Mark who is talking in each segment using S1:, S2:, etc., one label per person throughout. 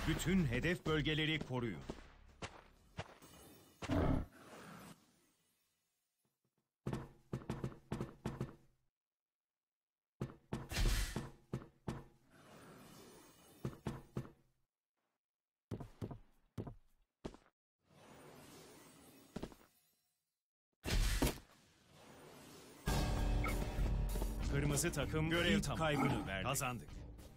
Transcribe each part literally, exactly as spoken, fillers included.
S1: Bütün hedef bölgeleri koruyun. Kırmızı takım görev ilk tamam. kaybını verdi. Kazandık.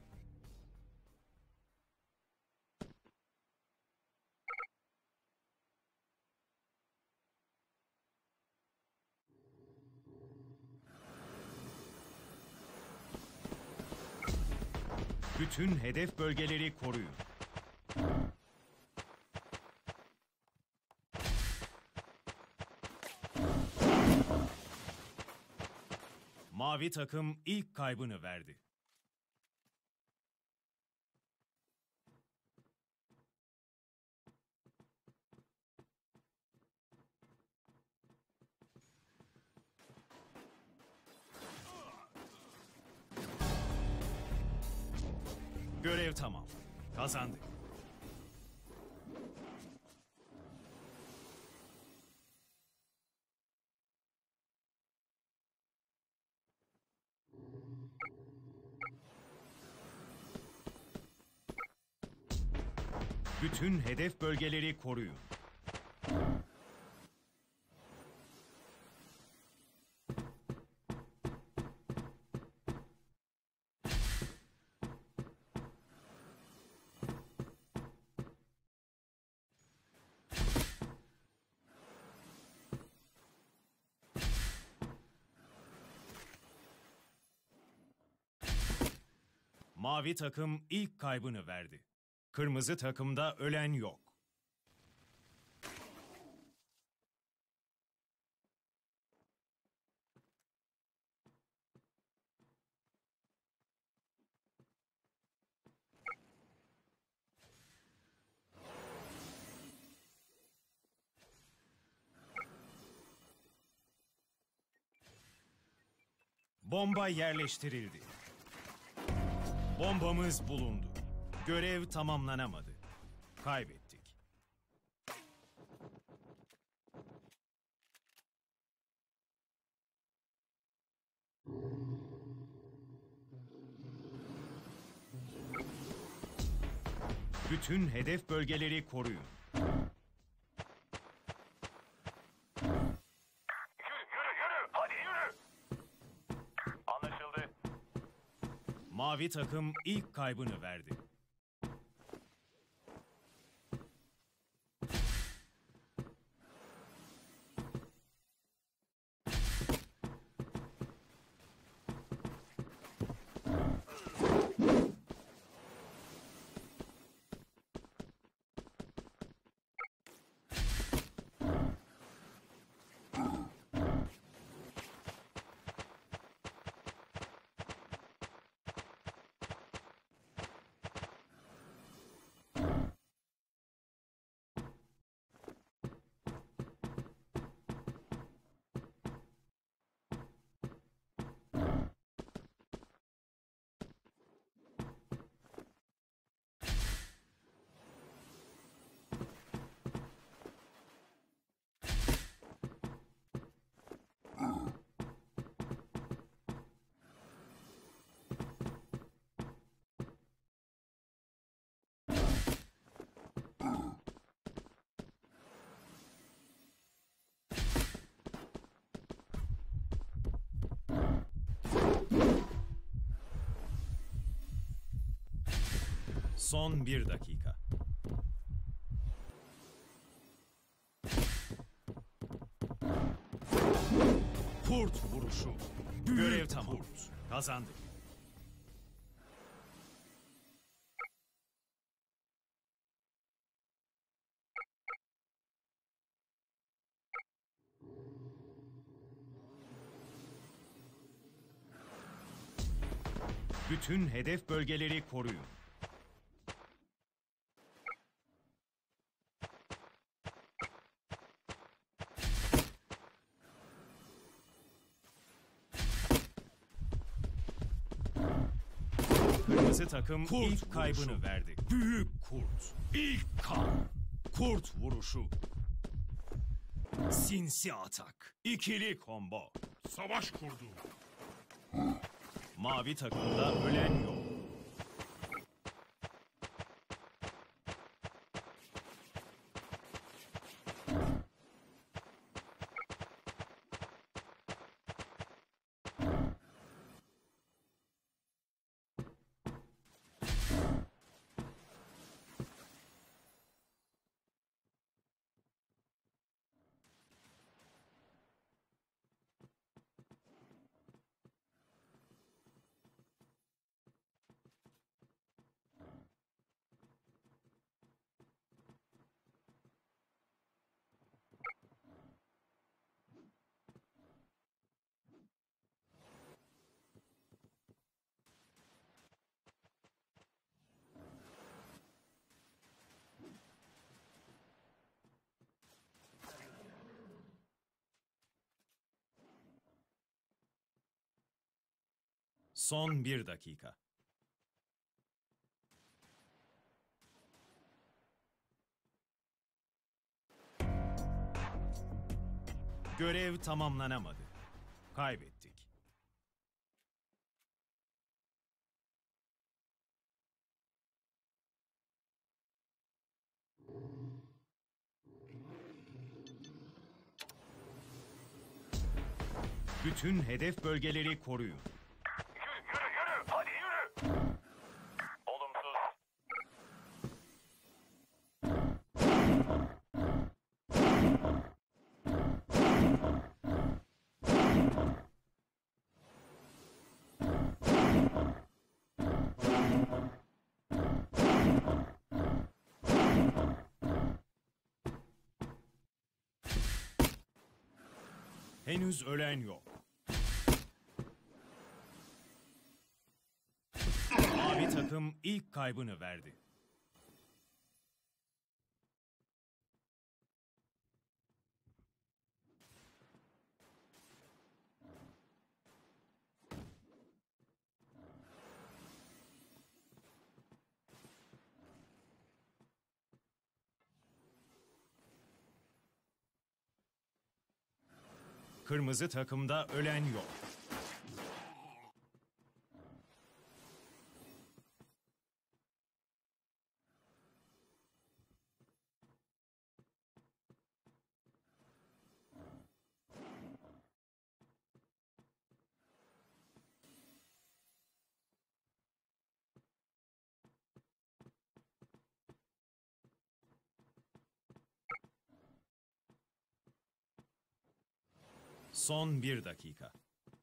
S1: Bütün hedef bölgeleri koruyun. Mavi takım ilk kaybını verdi. Görev tamam. Kazandık. Bütün hedef bölgeleri koruyun. Mavi takım ilk kaybını verdi. Kırmızı takımda ölen yok. Bomba yerleştirildi. Bombamız bulundu. Görev tamamlanamadı. Kaybettik. Bütün hedef bölgeleri koruyun. Mavi takım ilk kaybını verdi. Son bir dakika. Kurt vuruşu. Görev tamam. Kurt. Kazandık. Bütün hedef bölgeleri koruyun. Kırmızı Kırmızı takım
S2: Kurt
S1: ilk kaybını
S2: vuruşu.
S1: verdi.
S2: Büyük kurt. İlk kan. Kurt vuruşu.
S1: Sinsi atak. İkili combo.
S2: Savaş kurdu.
S1: Mavi takımda ölen yok. Son bir dakika. Görev tamamlanamadı. Kaybettik. Bütün hedef bölgeleri koruyun.
S3: Yürü yürü yürü hadi yürü. Olumsuz.
S1: Henüz ölen yok. Mavi takım ilk kaybını verdi. Kırmızı takımda ölen yok. Son bir dakika.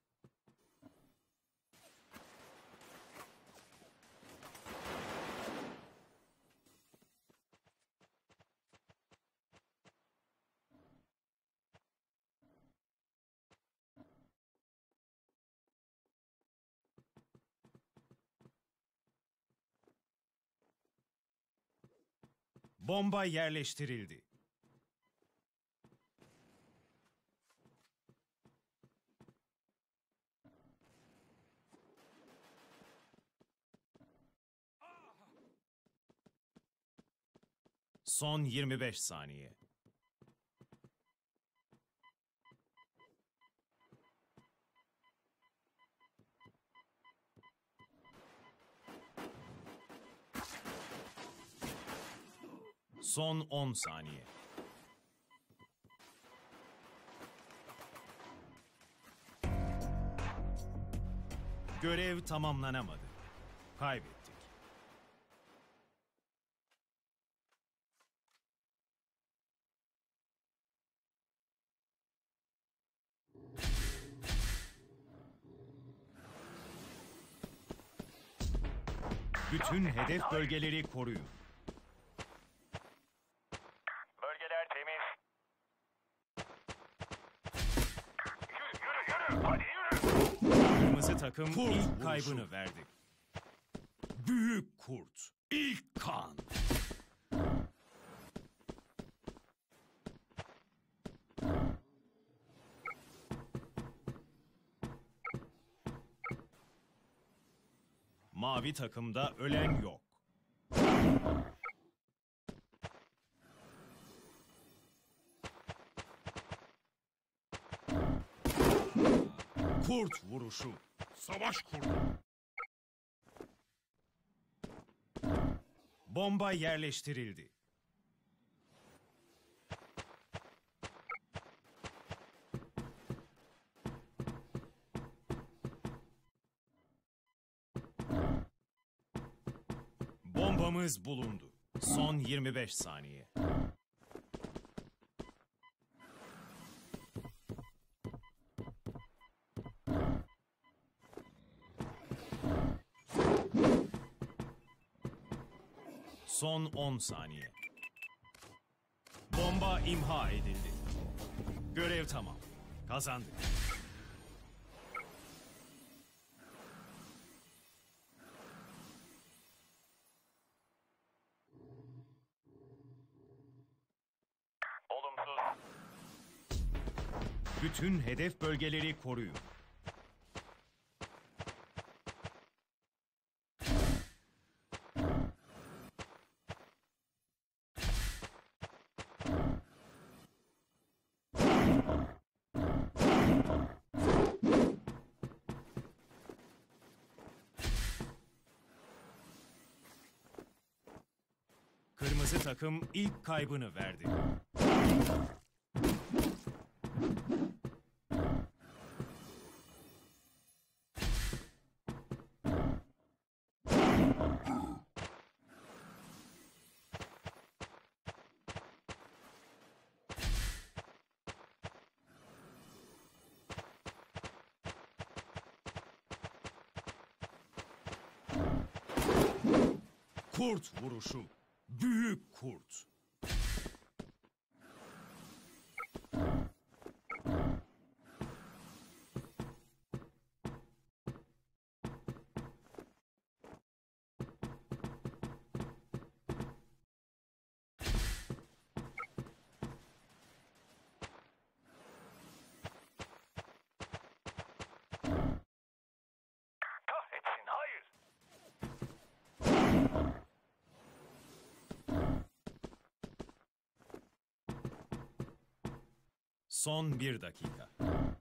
S1: Bomba yerleştirildi. Son yirmi beş saniye. Son on saniye. Görev tamamlanamadı. Kaybettik. Bütün hedef bölgeleri koruyun.
S3: Bölgeler temiz. Yürü yürü yürü hadi yürü.
S1: Kırmızı takım
S2: Kurt
S1: ilk
S2: vuruşu.
S1: kaybını verdi.
S2: Büyük kurt. İlk kan.
S1: Mavi takımda ölen yok. Kurt vuruşu.
S2: Savaş kurdu.
S1: Bomba yerleştirildi. Bombamız bulundu. Son yirmi beş saniye. Son on saniye. Bomba imha edildi. Görev tamam. Kazandık.
S3: Olumsuz.
S1: Bütün hedef bölgeleri koruyun. Kırmızı takım ilk kaybını verdi. Kurt vuruşu. Büyük kurt.
S3: Kahretsin, hayır.
S1: Son bir dakika.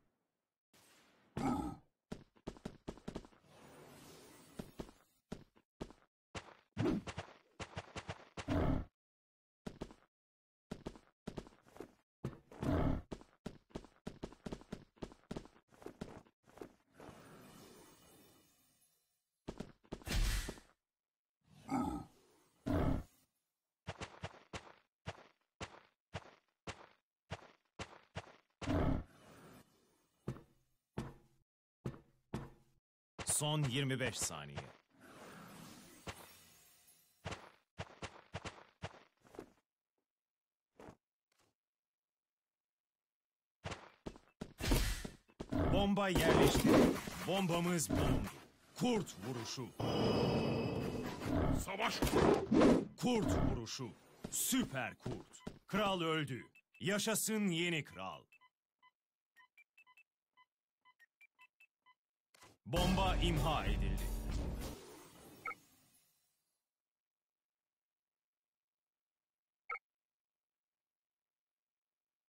S1: Son yirmi beş saniye. Bomba yerleşti. Bombamız bulundu. Kurt vuruşu.
S2: Savaş kurdu.
S1: Kurt vuruşu. Süper kurt. Kral öldü. Yaşasın yeni kral. Bomba imha edildi.